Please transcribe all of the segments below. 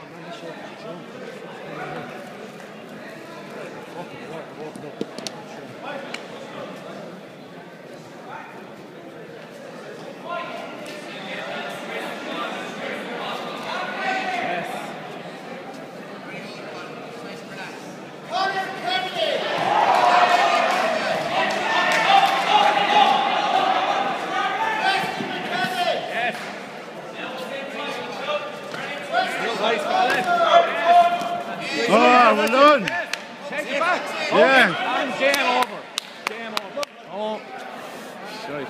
Oh, well done. Take it back. Yeah. And game over. Game over. Oh. Shite.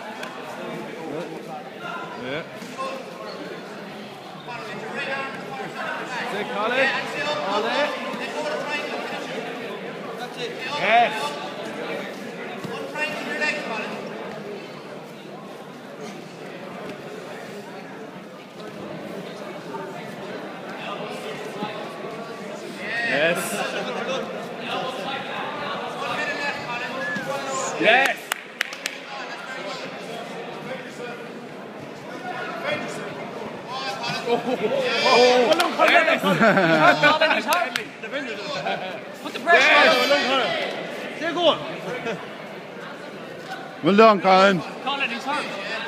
Yeah. Take Colin. All day. Yes. Yes. Yes. Put the pressure on. They're going. Well done, Colin. Colin, he's hurt.